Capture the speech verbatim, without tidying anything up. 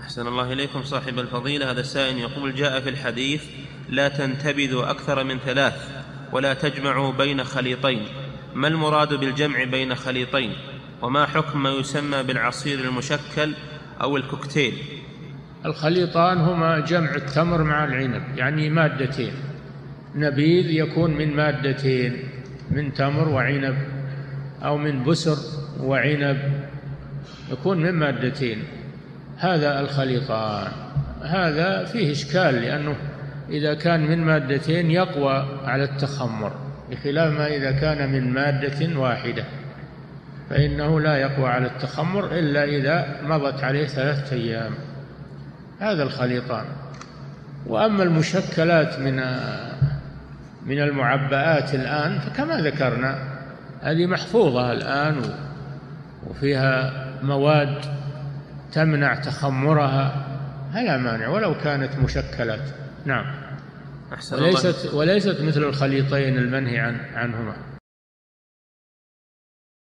أحسن الله إليكم صاحب الفضيلة. هذا السائل يقول: جاء في الحديث: لا تنتبذوا أكثر من ثلاث ولا تجمعوا بين خليطين. ما المراد بالجمع بين خليطين؟ وما حكم ما يسمى بالعصير المشكل أو الكوكتيل؟ الخليطان هما جمع التمر مع العنب، يعني مادتين، نبيذ يكون من مادتين، من تمر وعنب، أو من بسر وعنب، يكون من مادتين، هذا الخليطان. هذا فيه إشكال، لأنه إذا كان من مادتين يقوى على التخمر، بخلاف ما إذا كان من مادة واحدة فإنه لا يقوى على التخمر إلا إذا مضت عليه ثلاثة أيام. هذا الخليطان. وأما المشكلات من من المعبآت الآن فكما ذكرنا هذه محفوظة الآن وفيها مواد تمنع تخمرها، هلا مانع ولو كانت مشكلات. نعم. وليست, وليست مثل الخليطين المنهي عن عنهما.